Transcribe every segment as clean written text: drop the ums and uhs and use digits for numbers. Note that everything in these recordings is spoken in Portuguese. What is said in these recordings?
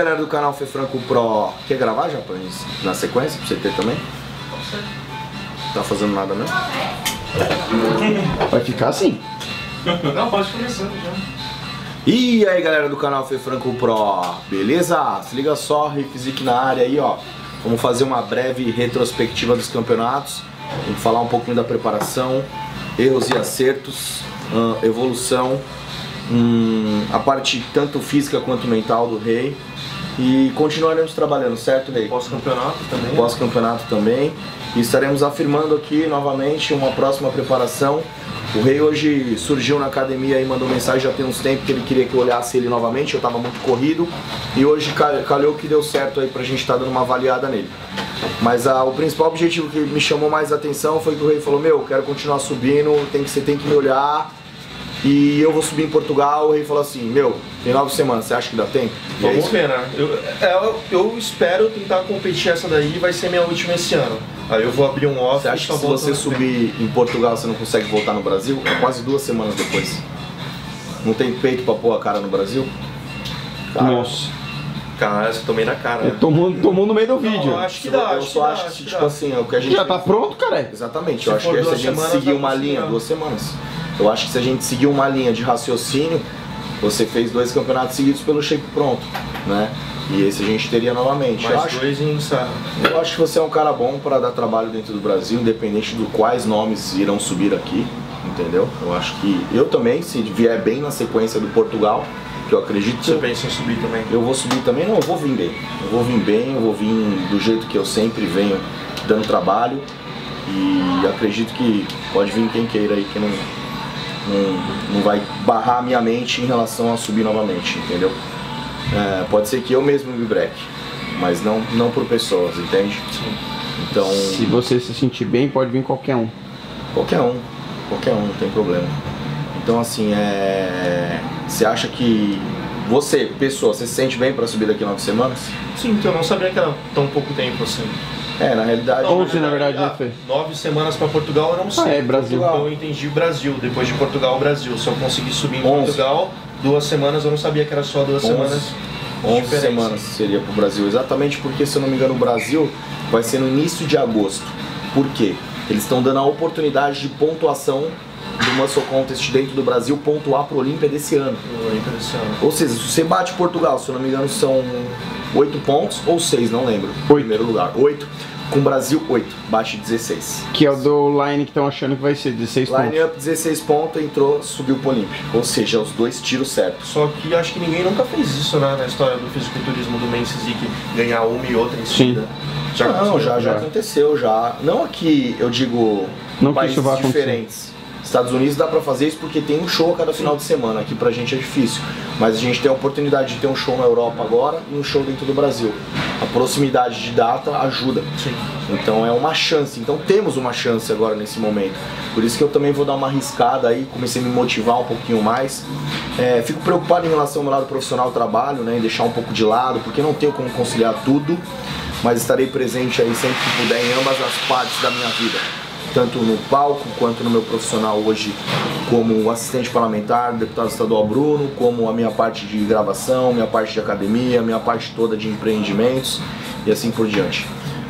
galera do canal Fê Franco Pro, quer gravar, Japões? Na sequência, pra você ter também? Tá fazendo nada mesmo? Vai ficar assim. Não, pode começar já. E aí galera do canal Fê Franco Pro, beleza? Se liga só, Rifizik na área aí, ó. Vamos fazer uma breve retrospectiva dos campeonatos. Vamos falar um pouquinho da preparação, erros e acertos, evolução, a parte tanto física quanto mental do Rei. E continuaremos trabalhando, certo, Rei? Pós-campeonato também. Pós-campeonato também. E estaremos afirmando aqui novamente uma próxima preparação. O Rei hoje surgiu na academia e mandou mensagem já tem uns tempos que ele queria que eu olhasse ele novamente, eu estava muito corrido. E hoje calhou que deu certo aí pra gente estar dando uma avaliada nele. Mas o principal objetivo que me chamou mais a atenção foi que o Rei falou: meu, eu quero continuar subindo, você tem que me olhar. E eu vou subir em Portugal. O Rei falou assim: meu, tem 9 semanas, você acha que dá tempo? Vamos ver, né? Eu espero tentar competir essa daí, vai ser minha última esse ano. Aí eu vou abrir um off. Você acha que se você subir em Portugal você não consegue voltar no Brasil? É quase 2 semanas depois. Não tem peito pra pôr a cara no Brasil? Cara, Nossa. Cara, você tomei na cara, né? Tomou no meio do vídeo. Eu acho que dá, eu só acho que tipo assim, é o que a gente Já tá pronto, cara? Exatamente, Se eu acho for que se a 2 gente semanas, seguir dá uma pra linha, segurar. 2 semanas. Eu acho que se a gente seguir uma linha de raciocínio, você fez 2 campeonatos seguidos pelo shape pronto, né? E esse a gente teria novamente. Mais 2 em ensaio. Eu acho que você é um cara bom para dar trabalho dentro do Brasil, independente de quais nomes irão subir aqui, entendeu? Eu acho que eu também, se vier bem na sequência do Portugal, que eu acredito que Você pensa em subir também? eu vou subir também, não, eu vou vir bem. Eu vou vir bem, eu vou vir do jeito que eu sempre venho dando trabalho. E acredito que pode vir quem queira aí que não vai barrar a minha mente em relação a subir novamente, entendeu? Pode ser que eu mesmo me breque, mas não por pessoas, entende? Sim. Então, Se você se sentir bem, pode vir qualquer um. qualquer um, não tem problema. Então assim, você acha que você, pessoa, você se sente bem para subir daqui a 9 semanas? Sim, então eu não sabia que era tão pouco tempo assim. Na realidade... 11 na verdade, né, Fê? 9 semanas pra Portugal eu não sei. Brasil. Portugal, eu entendi Brasil, depois de Portugal, Brasil. Se eu conseguir subir em 11. Portugal, 2 semanas, eu não sabia que era só 2 semanas. 11 diferença. semanas seria pro Brasil, exatamente porque, se eu não me engano, o Brasil vai ser no início de agosto. Por quê? Eles estão dando a oportunidade de pontuação do Muscle Contest dentro do Brasil pontuar pro Olímpia desse ano. Ou seja, se você bate Portugal, se eu não me engano, são 8 pontos ou 6, não lembro. 8. Primeiro lugar, 8. Com o Brasil, 8. Bate 16. Que é o do line que estão achando que vai ser 16 pontos. Line up 16 pontos, entrou, subiu pro Olímpia. Ou seja, os 2 tiros certos. Só que acho que ninguém nunca fez isso, né, na história do fisiculturismo do Men's Physique, ganhar uma e outra em seguida. Já aconteceu, já. Não aqui, eu digo, Não que países isso vá diferentes. Estados Unidos dá pra fazer isso porque tem um show a cada final de semana. Aqui pra gente é difícil. Mas a gente tem a oportunidade de ter um show na Europa agora e um show dentro do Brasil. A proximidade de data ajuda. Sim. Então é uma chance. Então temos uma chance agora nesse momento. Por isso que eu também vou dar uma arriscada aí, comecei a me motivar um pouquinho mais. Fico preocupado em relação ao meu lado profissional do trabalho, né, em deixar um pouco de lado, porque não tenho como conciliar tudo. Mas estarei presente aí sempre que puder em ambas as partes da minha vida. Tanto no palco, quanto no meu profissional hoje como assistente parlamentar, deputado estadual Bruno, como a minha parte de gravação, minha parte de academia, minha parte toda de empreendimentos e assim por diante.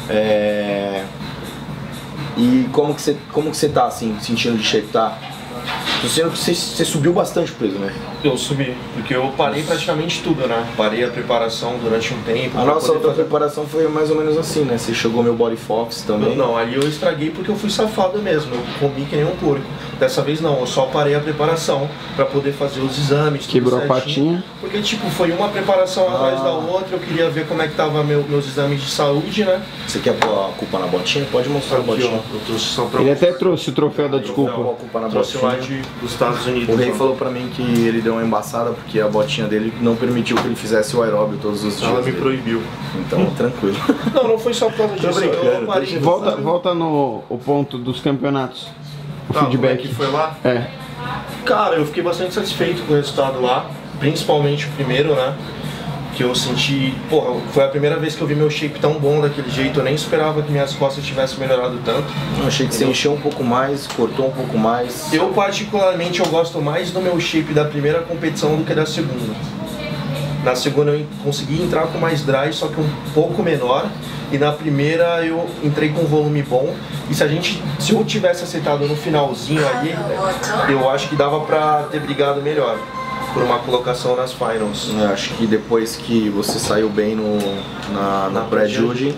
E como que você tá assim, sentindo de shape, tá? Tô sentindo que você subiu bastante o peso, né? Eu subi, porque eu parei praticamente tudo, né? Parei a preparação durante um tempo. A nossa outra preparação foi mais ou menos assim, né? Você chegou meu Body Fox também. Não, ali eu estraguei porque eu fui safado mesmo, eu comi que nem um porco. Dessa vez não, eu só parei a preparação pra poder fazer os exames. Quebrou a patinha. Porque tipo, foi uma preparação atrás da outra, eu queria ver como é que tava meus exames de saúde, né? Você quer pôr a culpa na botinha? Pode mostrar a botinha. Eu trouxe só pra Ele até trouxe o troféu da desculpa. Pôr a culpa na trouxe lá botinha. dos Estados Unidos. O Rei falou pra mim que ele deu uma embaçada porque a botinha dele não permitiu que ele fizesse o aeróbio todos os dias. Ela me dele. proibiu. Então, tranquilo. Não foi só por causa disso. brincando, Eu parei. Volta no ponto dos campeonatos. O Como é feedback. que foi lá? É. Cara, eu fiquei bastante satisfeito com o resultado lá, principalmente o primeiro, né? Que eu senti, porra, foi a primeira vez que eu vi meu shape tão bom daquele jeito, eu nem esperava que minhas costas tivessem melhorado tanto. Eu achei que você encheu um pouco mais, cortou um pouco mais. Eu particularmente eu gosto mais do meu shape da primeira competição do que da segunda. Na segunda eu consegui entrar com mais drive, só que um pouco menor. E na primeira eu entrei com um volume bom. E se eu tivesse aceitado no finalzinho ali, eu acho que dava pra ter brigado melhor por uma colocação nas finals. Eu acho que depois que você saiu bem na pré-judging,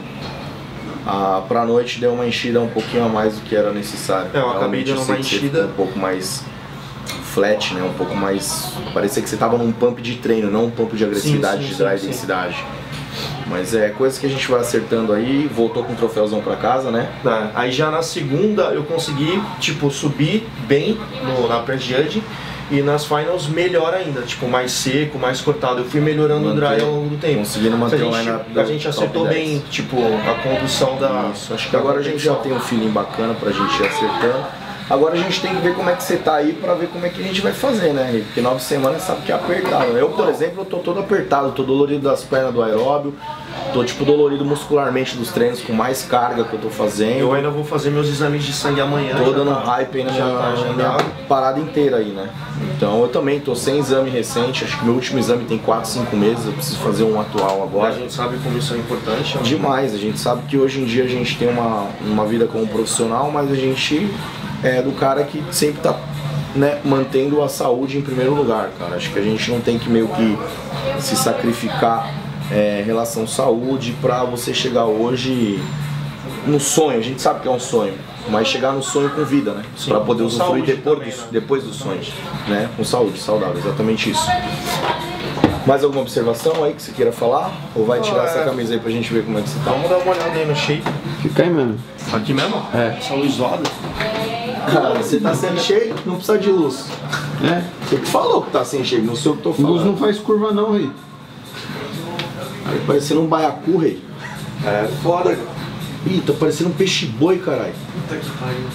pra noite deu uma enchida um pouquinho a mais do que era necessário. Eu acabei dando uma enchida um pouco mais flat, né? Um pouco mais... Parecia que você tava num pump de treino, não um pump de agressividade, de drive densidade. Mas é coisas que a gente vai acertando aí, voltou com um troféuzão pra casa, né? Aí já na segunda eu consegui, tipo, subir bem na pré-judging. E nas finals melhor ainda, tipo, mais seco, mais cortado. Eu fui melhorando o drive ao longo do tempo. Conseguindo manter o line-up. A gente acertou bem, tipo, a condução da... Isso, acho que agora a gente já tem um feeling bacana pra gente ir acertando. Agora a gente tem que ver como é que você tá aí pra ver como é que a gente vai fazer, né? Porque 9 semanas sabe que é apertado. Eu, por exemplo, eu tô todo apertado, tô dolorido das pernas do aeróbio, tô tipo dolorido muscularmente dos treinos com mais carga que eu tô fazendo. Eu ainda vou fazer meus exames de sangue amanhã. Tô dando hype aí na minha parada inteira aí, né? Então eu também tô sem exame recente, acho que meu último exame tem 4, 5 meses, eu preciso fazer um atual agora. A gente sabe como isso é importante. Demais, a gente sabe que hoje em dia a gente tem uma vida como profissional, mas a gente é do cara que sempre tá, né, mantendo a saúde em primeiro lugar, cara. Acho que a gente não tem que meio que se sacrificar em relação à saúde pra você chegar hoje no sonho. A gente sabe que é um sonho, mas chegar no sonho com vida, né? Sim, pra poder usufruir depois do sonho, né? Com saúde, saudável, exatamente isso. Mais alguma observação aí que você queira falar? Ou vai tirar essa camisa aí pra gente ver como é que você tá? Vamos dar uma olhada aí no shape. Fica aí mesmo. Aqui mesmo? É. Essa luz roda. Cara, você tá sem shape, não precisa de luz. É. Você que falou que tá sem shape, não sei o que tô falando. Luz não faz curva não, rei. Aí parecendo um baiacu, rei. É foda, cara. Ih, tá parecendo um peixe-boi, caralho. Puta que pariu.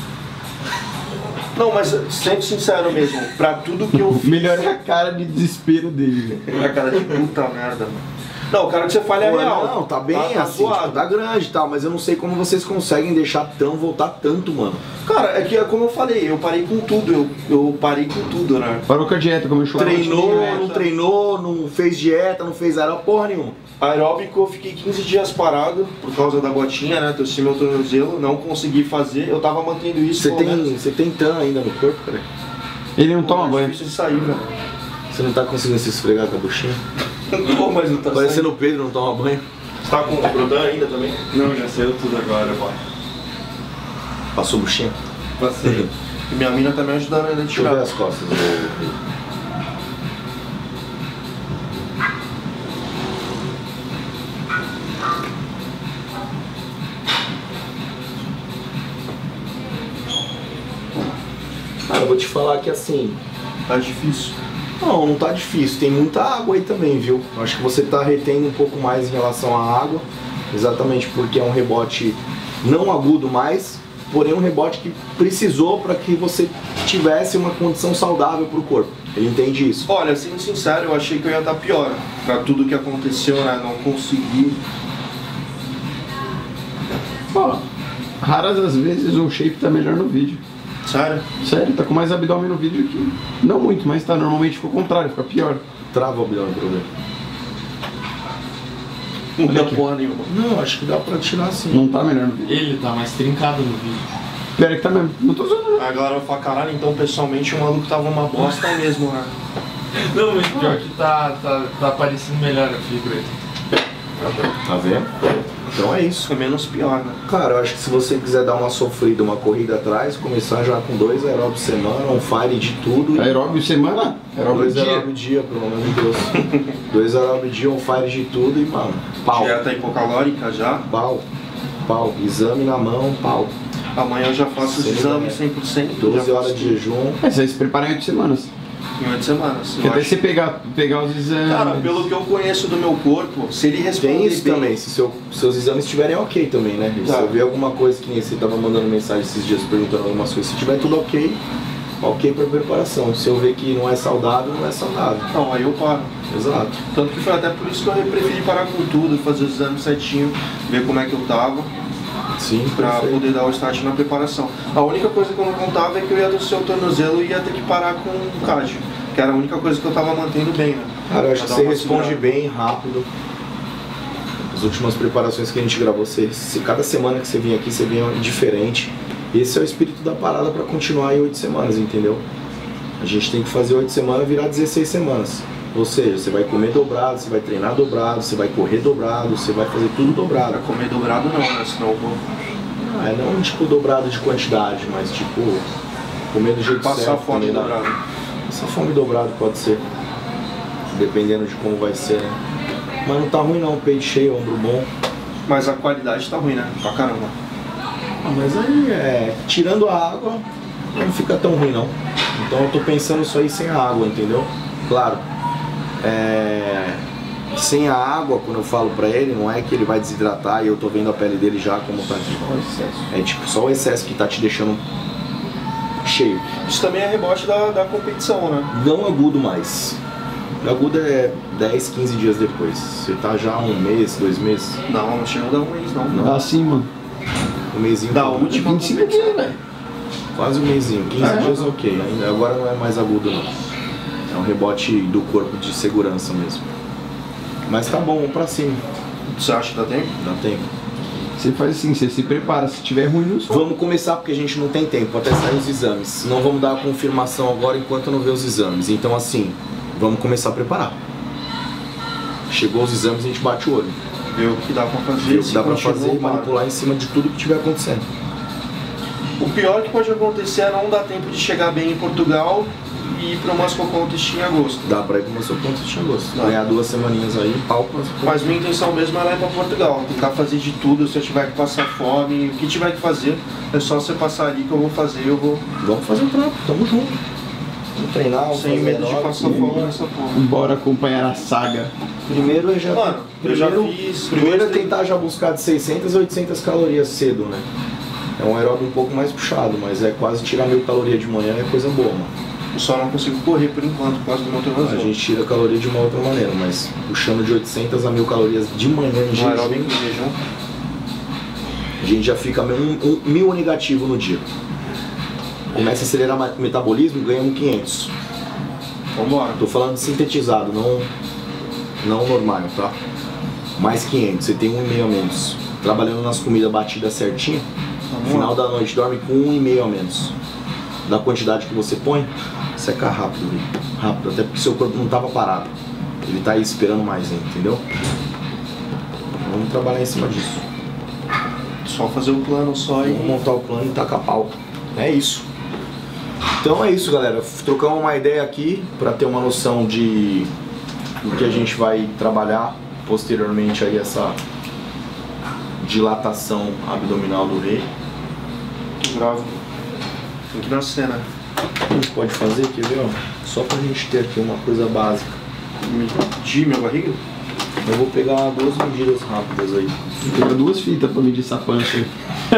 Não, mas sendo sincero mesmo, pra tudo que eu fiz... Melhor é a cara de desespero dele, velho. A cara de puta merda, mano. Não, o cara que você falha é real. Não, tá bem tá assim, tipo, tá grande e tal, mas eu não sei como vocês conseguem deixar voltar tanto, mano. Cara, é que é como eu falei, eu parei com tudo, eu parei com tudo, né? Parou com a dieta, como eu Treinou, não fez dieta, não fez aeróbico, porra nenhuma. Aeróbico eu fiquei 15 dias parado por causa da botinha, né? Torci meu tornozelo, não consegui fazer, eu tava mantendo isso. Você tem tan ainda no corpo, cara? Ele não toma banho. É difícil de sair, velho. Você não tá conseguindo se esfregar com a buchinha? Pô, mas não tá Parecendo o Pedro, não toma banho. Você tá com o Brodan ainda também? Não, já saiu tudo agora, pô. Passou buchinha? Passei. E minha mina tá me ajudando ainda a Deixa eu ver tirar. as costas do... Cara, eu vou te falar que assim... Tá difícil. Não tá difícil, tem muita água aí também, viu? Eu acho que você tá retendo um pouco mais em relação à água, exatamente porque é um rebote não agudo mais, porém um rebote que precisou para que você tivesse uma condição saudável pro corpo. Ele entende isso. Olha, sendo sincero, eu achei que eu ia estar pior. Pra tudo que aconteceu, né? Não consegui. Pô, raras as vezes o shape tá melhor no vídeo. Sério? Sério, tá com mais abdômen no vídeo que... Não muito, mas tá, normalmente fica o contrário, fica pior. Trava o abdômen pro ver. Não deu porra nenhuma. Não, acho que dá pra tirar assim. Não tá melhor no vídeo. Ele tá mais trincado no vídeo. Pior é que tá mesmo, não tô zoando, né? A galera vai falar, caralho, então pessoalmente o maluco tava uma bosta mesmo, né? Não, mas pior que tá parecendo melhor a fibra aí. Tá vendo? Então é isso. Foi menos pior, né? Cara, eu acho que se você quiser dar uma sofrida, uma corrida atrás, começar já com 2 aeróbios semana, um fire de tudo. E... Aeróbio semana? Aeróbio 2 dia? aeróbios dia, pelo amor de Deus. 2 aeróbios dia, um fire de tudo e, mano, pau. Dieta hipocalórica já. Pau. Exame na mão, pau. Amanhã eu já faço os Sim, exames 100%. 12 já horas faço de jejum. É, você se prepara em 8 semanas. em 8 semanas. Porque até você pegar os exames... Cara, pelo que eu conheço do meu corpo, se ele responder Tem isso bem, também, se seus exames estiverem ok também, né? Se Tá. eu ver alguma coisa que nem você tava mandando mensagem esses dias perguntando algumas coisas, se tiver tudo ok, ok pra preparação. Se eu ver que não é saudável, não é saudável. Não, aí eu paro. Exato. Tanto que foi até por isso que eu preferi parar com tudo, fazer os exames certinho, ver como é que eu tava, Sim, pra perfeito. poder dar o start na preparação. A única coisa que eu não contava é que eu ia torcer o tornozelo e ia ter que parar com o cardio. Que que era a única coisa que eu tava mantendo bem, né? Cara, eu acho que Pra você dar uma responde segurada. bem, rápido. As últimas preparações que a gente gravou, cada semana que você vinha aqui, você vinha diferente. Esse é o espírito da parada pra continuar em 8 semanas, entendeu? A gente tem que fazer 8 semanas virar 16 semanas. Ou seja, você vai comer dobrado, você vai treinar dobrado, você vai correr dobrado, você vai fazer tudo dobrado. Pra comer dobrado não, né? Senão eu vou É não tipo dobrado de quantidade, mas tipo comer do jeito passar certo. fome também dá. dobrado. Passar fome dobrado pode ser. Dependendo de como vai ser, né? Mas não tá ruim não, peito cheio, ombro bom. Mas a qualidade tá ruim, né? Pra caramba. Ah, mas aí tirando a água, não fica tão ruim não. Então eu tô pensando isso aí sem a água, entendeu? Claro. Sem a água, quando eu falo pra ele, não é que ele vai desidratar e eu tô vendo a pele dele já como tá. É tipo só o excesso que tá te deixando cheio. Isso também é rebote da competição, né? Não agudo mais. Agudo é 10, 15 dias depois. Você tá já 1 mês, 2 meses? Não chega a dar um mês, não. Ah, sim, mano. Um mêsinho. Da última 25 competição. dias, velho. Quase um mêsinho. 15 dias ok. Ainda agora não é mais agudo não. É um rebote do corpo de segurança mesmo. Mas tá bom, vamos pra cima. Você acha que dá tempo? Dá tempo. Você faz assim, você se prepara. Se tiver ruim, não sobe. Vamos começar porque a gente não tem tempo até sair os exames. Não vamos dar a confirmação agora enquanto não ver os exames. Então assim, vamos começar a preparar. Chegou os exames, a gente bate o olho. Ver o que dá pra fazer. Ver o que se dá pra continua fazer e ou para. manipular em cima de tudo que estiver acontecendo. O pior que pode acontecer é não dar tempo de chegar bem em Portugal e ir para umas Contest em agosto. Dá pra ir com o seu ponto de agosto. Dá. Ganhar 2 semaninhas aí, pau pra... Mas minha intenção mesmo é ir para Portugal. Tentar fazer de tudo, se eu tiver que passar fome, o que tiver que fazer, é só você passar ali que eu vou fazer, eu vou Vamos fazer o trampo, tamo junto. Vamos treinar, vamos sem fazer medo de aeróbico. passar fome nessa porra. Bora acompanhar a saga. Primeiro eu já... Mano, eu já fiz... Primeiro é tentar já buscar de 600 a 800 calorias cedo, né? É um aeróbio um pouco mais puxado, mas é quase tirar 1000 calorias de manhã é coisa boa, mano. Eu só não consigo correr por enquanto, por causa do meu A tornozelo. gente tira caloria de uma outra maneira, mas puxando de 800 a 1000 calorias de manhã em No aeróbico jejum, em jejum. a gente já fica 1000 negativo no dia. Começa a acelerar o metabolismo, ganha 500. Vambora. Tô falando de sintetizado, não normal, tá? Mais 500, você tem 1,5 a menos. Trabalhando nas comidas batidas certinho, no final da noite dorme com 1,5 a menos. Da quantidade que você põe, seca rápido, viu? Rápido, até porque seu corpo não tava parado. Ele tá aí esperando mais ainda, entendeu? Vamos trabalhar em cima disso. Só fazer o plano só Vamos e... montar o plano e tacar pau. É isso. Então é isso, galera. Trocamos uma ideia aqui para ter uma noção do que a gente vai trabalhar posteriormente aí, essa dilatação abdominal do rei. Bravo. Tem que nascer, né? A gente pode fazer, quer ver, ó? Só pra gente ter aqui uma coisa básica. Medir minha barriga? Eu vou pegar 2 medidas rápidas aí. Tem 2 fitas pra medir essa pança aí.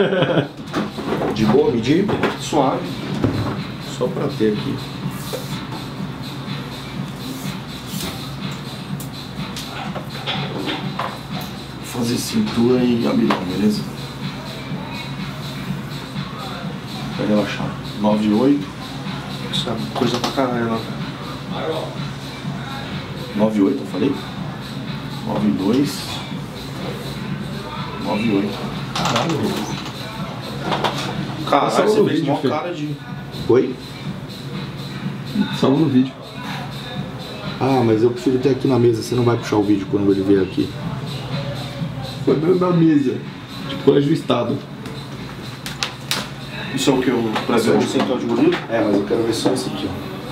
De boa medir? Suave. Só pra ter aqui. Vou fazer cintura e abdômen, beleza? Pra relaxar. 9,8. Isso é coisa pra caralho, né? 9,8 eu falei? 9,2. 9,8. Caralho. Caralho, Só você no fez vídeo, mó filho. cara de... Oi? Só no vídeo. Ah, mas eu prefiro ter aqui na mesa. Você não vai puxar o vídeo quando ele vier aqui. Foi dentro da mesa. Tipo, colégio do estado. Isso é o que? O percentual de gordura? É, mas eu quero ver só esse aqui,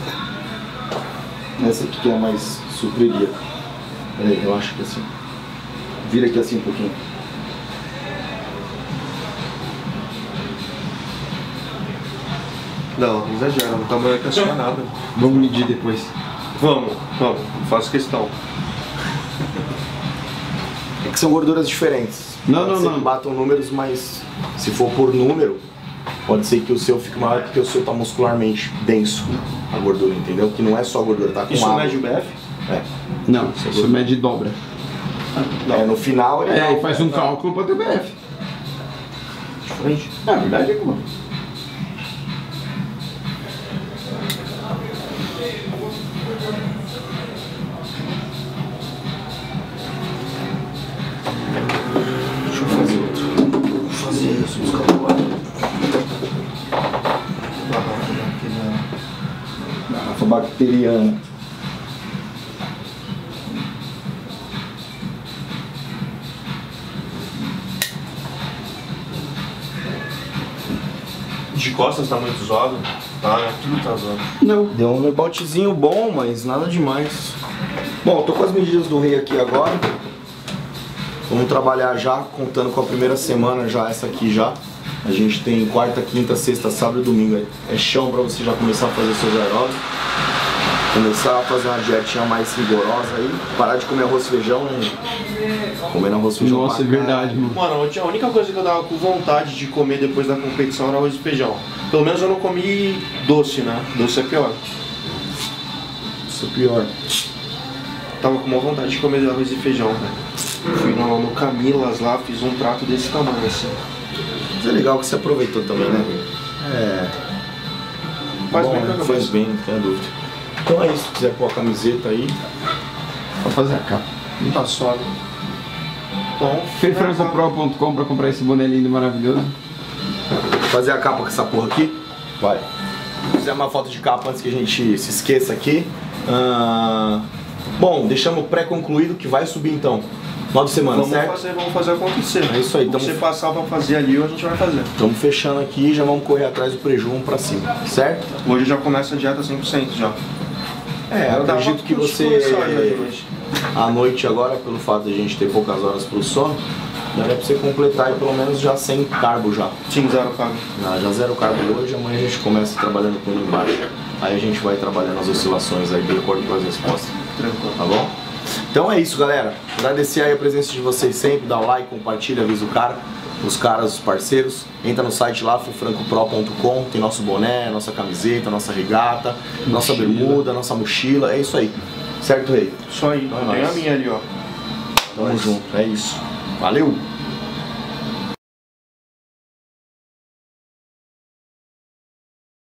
ó. Essa aqui que é a mais supriria. Peraí, eu acho que assim. Vira aqui assim um pouquinho. Não, não exagera. O tamanho aqui é só nada. Vamos medir depois. Vamos. Faço questão. É que são gorduras diferentes. Não, Pode não, ser não. que batam números, mas se for por número, pode ser que o seu fique maior porque o seu tá muscularmente denso, a gordura, entendeu? Que não é só gordura, tá com Isso água. mede o BF? É. Não, isso mede dobra. É, no final ele É, e faz um cálculo pra ter BF. Diferente. É, a verdade é que, mano. 9,8 Garrafa bacteriana. De costas tá muito zoado? Tá, né? Tudo tá zoado. Não. Deu um rebotezinho bom, mas nada demais. Bom, tô com as medidas do rei aqui agora. Vamos trabalhar já, contando com a primeira semana já, essa aqui já. A gente tem quarta, quinta, sexta, sábado e domingo. É chão pra você já começar a fazer seus aeróbicos. Começar a fazer uma dietinha mais rigorosa aí. Parar de comer arroz e feijão, né? Comendo arroz e feijão. Nossa, é verdade, mano. Mano, a única coisa que eu tava com vontade de comer depois da competição era arroz e feijão. Pelo menos eu não comi doce, né? Doce é pior. Isso é pior. Tava com uma vontade de comer arroz e feijão, velho. Fui no Camilas lá, fiz um prato desse tamanho assim. Mas é legal que você aproveitou também, né? É. Faz bom, bem pra né? cabeça. Faz bem, não tenha dúvida. Então é isso, se quiser pôr a camiseta aí. Pra fazer a capa. Tá suave. Então, Fefrancopro.com pra comprar esse boné lindo e maravilhoso. Fazer a capa com essa porra aqui? Vai. Fizer uma foto de capa antes que a gente se esqueça aqui. Bom, deixamos pré-concluído que vai subir então. 9 semanas, certo? Vamos fazer acontecer. É isso aí. O que você passar pra fazer ali, a gente vai fazer. Estamos fechando aqui e já vamos correr atrás do preju, vamos pra cima, certo? Hoje já começa a dieta 100% já. É, eu acredito que você hoje. à noite agora, pelo fato de a gente ter poucas horas pro sono, daria pra você completar aí pelo menos já 100 carbo já. Sim, zero carbo. Já zero carbo hoje, amanhã a gente começa trabalhando com ele embaixo. Aí a gente vai trabalhando as oscilações aí de acordo com as respostas. Tranquilo. Tá bom? Então é isso, galera. Agradecer aí a presença de vocês sempre, dá o like, compartilha, avisa o cara, os caras, os parceiros. Entra no site lá, fefrancopro.com, tem nosso boné, nossa camiseta, nossa regata, nossa bermuda, nossa mochila, é isso aí. Certo, Rei? Isso aí. Então é Tem a nóis. minha ali, ó. Tamo junto, é isso. Valeu!